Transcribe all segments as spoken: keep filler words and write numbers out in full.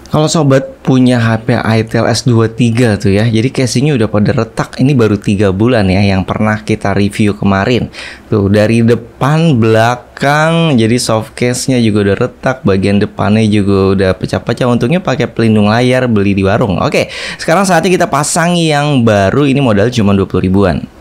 Kalau sobat punya H P Itel S dua tiga tuh ya, jadi casingnya udah pada retak. Ini baru tiga bulan ya yang pernah kita review kemarin. Tuh dari depan, belakang, jadi soft case-nya juga udah retak. Bagian depannya juga udah pecah-pecah. Untungnya pakai pelindung layar, beli di warung. Oke, sekarang saatnya kita pasang yang baru. Ini modal cuma dua puluh ribuan.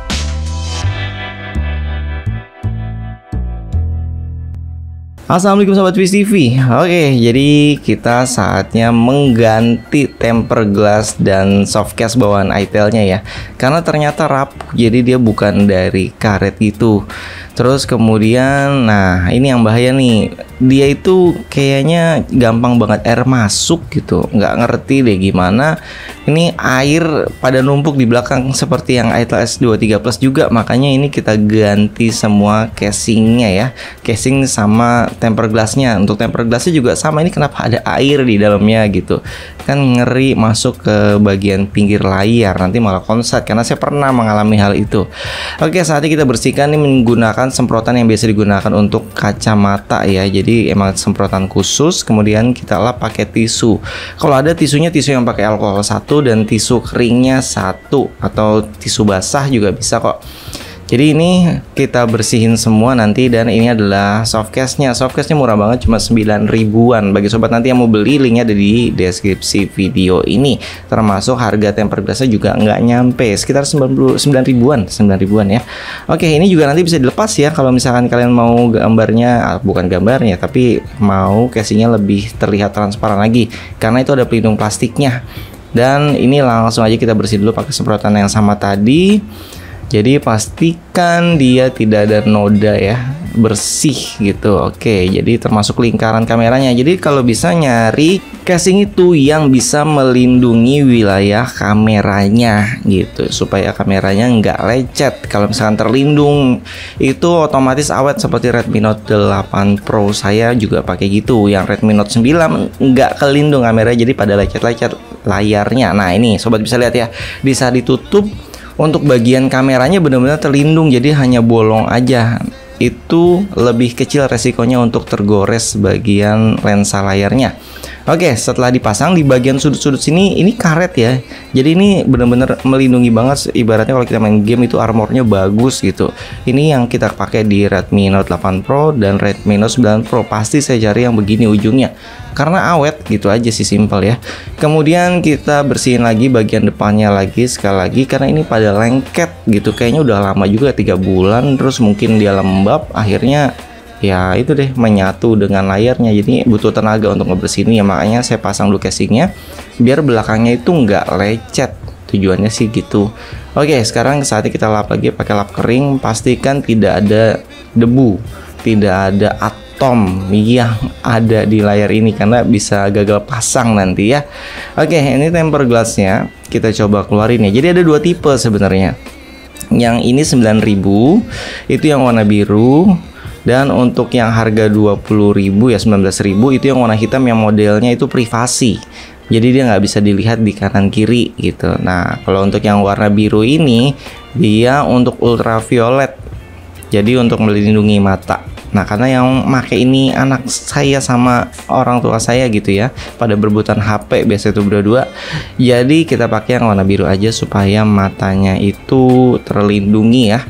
Assalamualaikum Sobat Wiz T V. Oke, jadi kita saatnya mengganti tempered glass dan soft case bawaan Itelnya ya. Karena ternyata rapuh, jadi dia bukan dari karet gitu. Terus kemudian, nah ini yang bahaya nih. Dia itu kayaknya gampang banget air masuk gitu. Nggak ngerti deh gimana. Ini air pada numpuk di belakang seperti yang Itel S dua tiga Plus juga. Makanya ini kita ganti semua casingnya ya. Casing sama tempered glassnya. Untuk tempered glassnya juga sama. Ini kenapa ada air di dalamnya gitu. Kan ngeri masuk ke bagian pinggir layar. Nanti malah konslet. Karena saya pernah mengalami hal itu. Oke, saatnya kita bersihkan. Ini menggunakan semprotan yang biasa digunakan untuk kacamata ya. Jadi emang semprotan khusus. Kemudian kita lap pakai tisu. Kalau ada tisunya, tisu yang pakai alkohol satu dan tisu keringnya satu, atau tisu basah juga bisa kok. Jadi ini kita bersihin semua nanti. Dan ini adalah soft case-nya. Soft case-nya murah banget, cuma sembilan ribuan. Bagi sobat nanti yang mau beli, linknya ada di deskripsi video ini. Termasuk harga tempered glass-nya juga nggak nyampe, sekitar sembilan puluh sembilan ribuan, sembilan ribuan ya. Oke, ini juga nanti bisa dilepas ya. Kalau misalkan kalian mau gambarnya, bukan gambarnya, tapi mau casingnya lebih terlihat transparan lagi. Karena itu ada pelindung plastiknya. Dan ini langsung aja kita bersih dulu pakai semprotan yang sama tadi. Jadi pastikan dia tidak ada noda ya, bersih gitu. Oke, jadi termasuk lingkaran kameranya. Jadi kalau bisa nyari casing itu yang bisa melindungi wilayah kameranya gitu, supaya kameranya nggak lecet. Kalau misalkan terlindung itu otomatis awet, seperti Redmi Note delapan Pro saya juga pakai gitu. Yang Redmi Note sembilan nggak kelindung kamera, jadi pada lecet-lecet layarnya. Nah ini sobat bisa lihat ya, di saat ditutup untuk bagian kameranya benar-benar terlindung, jadi hanya bolong aja. Itu lebih kecil resikonya untuk tergores bagian lensa layarnya. Oke, setelah dipasang di bagian sudut-sudut sini, ini karet ya. Jadi ini benar-benar melindungi banget. Ibaratnya kalau kita main game itu armornya bagus gitu. Ini yang kita pakai di Redmi Note delapan Pro dan Redmi Note sembilan Pro. Pasti saya cari yang begini ujungnya, karena awet gitu aja sih, simpel ya. Kemudian kita bersihin lagi bagian depannya lagi sekali lagi, karena ini pada lengket gitu. Kayaknya udah lama juga, tiga bulan. Terus mungkin dia lembab, akhirnya ya itu deh menyatu dengan layarnya. Jadi butuh tenaga untuk ngebersihin ya. Makanya saya pasang dulu casingnya biar belakangnya itu nggak lecet. Tujuannya sih gitu. Oke, sekarang saatnya kita lap lagi pakai lap kering. Pastikan tidak ada debu, tidak ada atom yang ada di layar ini, karena bisa gagal pasang nanti ya. Oke, ini tempered glassnya kita coba keluarin ya. Jadi ada dua tipe sebenarnya. Yang ini sembilan ribu, itu yang warna biru. Dan untuk yang harga dua puluh ribu ya, sembilan belas ribu, itu yang warna hitam, yang modelnya itu privasi. Jadi dia nggak bisa dilihat di kanan kiri gitu. Nah kalau untuk yang warna biru ini, dia untuk ultraviolet. Jadi untuk melindungi mata. Nah karena yang make ini anak saya sama orang tua saya gitu ya, pada berebutan H P biasa itu berdua. Jadi kita pakai yang warna biru aja supaya matanya itu terlindungi ya.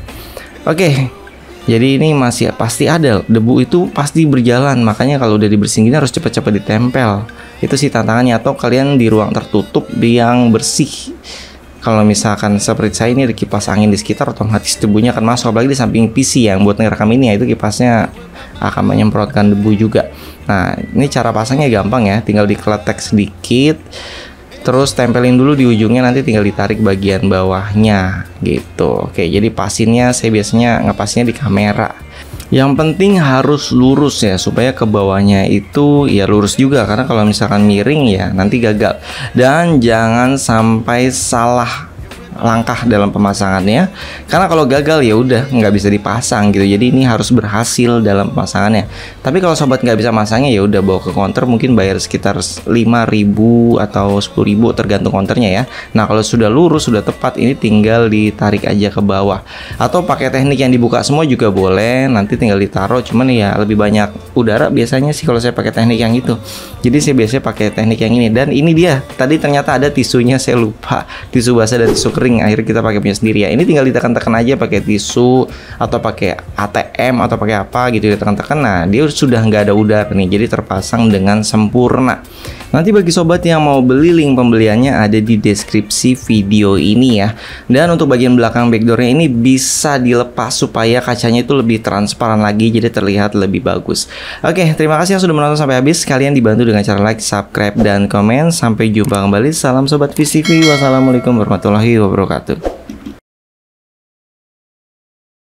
Oke, jadi ini masih pasti ada debu, itu pasti berjalan. Makanya kalau udah dibersihin gini harus cepat-cepat ditempel. Itu sih tantangannya. Atau kalian di ruang tertutup yang bersih. Kalau misalkan seperti saya ini ada kipas angin di sekitar, otomatis debunya akan masuk. Apalagi di samping P C yang buat ngerekam ini ya, itu kipasnya akan menyemprotkan debu juga. Nah ini cara pasangnya gampang ya, tinggal dikeletek sedikit, terus tempelin dulu di ujungnya, nanti tinggal ditarik bagian bawahnya gitu. Oke, jadi pasinnya saya biasanya ngepasnya di kamera. Yang penting harus lurus ya, supaya ke bawahnya itu ya lurus juga, karena kalau misalkan miring ya nanti gagal. Dan jangan sampai salah langkah dalam pemasangannya. Karena kalau gagal ya udah nggak bisa dipasang gitu. Jadi ini harus berhasil dalam pemasangannya. Tapi kalau sobat nggak bisa masangnya ya udah bawa ke counter, mungkin bayar sekitar lima ribu atau sepuluh ribu tergantung counternya ya. Nah kalau sudah lurus sudah tepat, ini tinggal ditarik aja ke bawah. Atau pakai teknik yang dibuka semua juga boleh. Nanti tinggal ditaruh. Cuman ya lebih banyak udara biasanya sih kalau saya pakai teknik yang itu. Jadi saya biasanya pakai teknik yang ini. Dan ini dia. Tadi ternyata ada tisunya, saya lupa. Tisu basah dan tisu kering. Akhirnya kita pakai punya sendiri ya. Ini tinggal ditekan-tekan aja pakai tisu atau pakai A T M atau pakai apa gitu, ditekan-tekan. Nah, dia sudah nggak ada udara nih. Jadi terpasang dengan sempurna. Nanti bagi sobat yang mau beli, link pembeliannya ada di deskripsi video ini ya. Dan untuk bagian belakang backdoornya ini bisa dilepas supaya kacanya itu lebih transparan lagi, jadi terlihat lebih bagus. Oke, terima kasih yang sudah menonton sampai habis. Kalian dibantu dengan cara like, subscribe, dan komen. Sampai jumpa kembali. Salam sobat Viz T V. Wassalamualaikum warahmatullahi wabarakatuh.